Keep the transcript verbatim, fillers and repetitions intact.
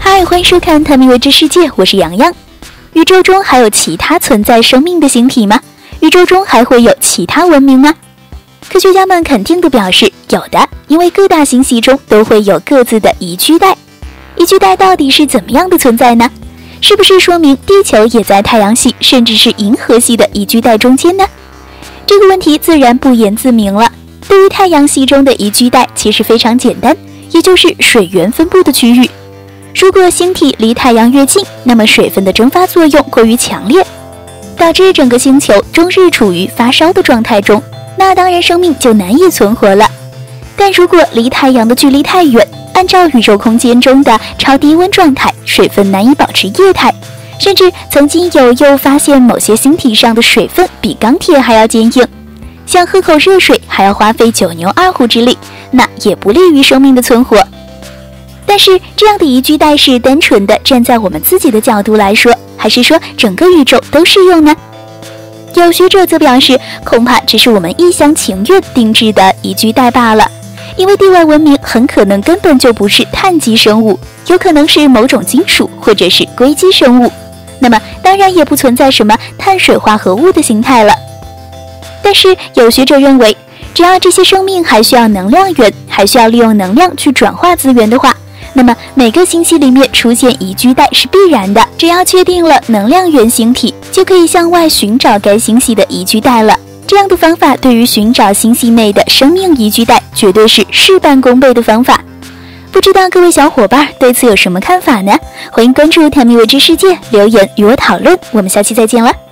嗨，欢迎收看《探秘未知世界》，我是洋洋。宇宙中还有其他存在生命的星体吗？宇宙中还会有其他文明吗？科学家们肯定地表示有的，因为各大星系中都会有各自的宜居带。宜居带到底是怎么样的存在呢？是不是说明地球也在太阳系甚至是银河系的宜居带中间呢？这个问题自然不言自明了。对于太阳系中的宜居带其实非常简单，也就是水源分布的区域。如果星体离太阳越近，那么水分的蒸发作用过于强烈，导致整个星球终日处于发烧的状态中，那当然生命就难以存活了。但如果离太阳的距离太远，按照宇宙空间中的超低温状态，水分难以保持液态，甚至曾经有又发现某些星体上的水分比钢铁还要坚硬，像喝口热水还要花费九牛二虎之力，那也不利于生命的存活。但是这样的宜居带是单纯的站在我们自己的角度来说，还是说整个宇宙都适用呢？有学者则表示，恐怕只是我们一厢情愿定制的宜居带罢了，因为地外文明很可能根本就不是碳基生物，有可能是某种金属或者是硅基生物，那么当然也不存在什么碳水化合物的形态了。但是有学者认为，只要这些生命还需要能量源，还需要利用能量去转化资源的话，那么每个星系里面出现宜居带是必然的。只要确定了能量源星体，就可以向外寻找该星系的宜居带了。这样的方法对于寻找星系内的生命宜居带绝对是事半功倍的方法。不知道各位小伙伴对此有什么看法呢？欢迎关注探秘未知世界，留言与我讨论。我们下期再见了。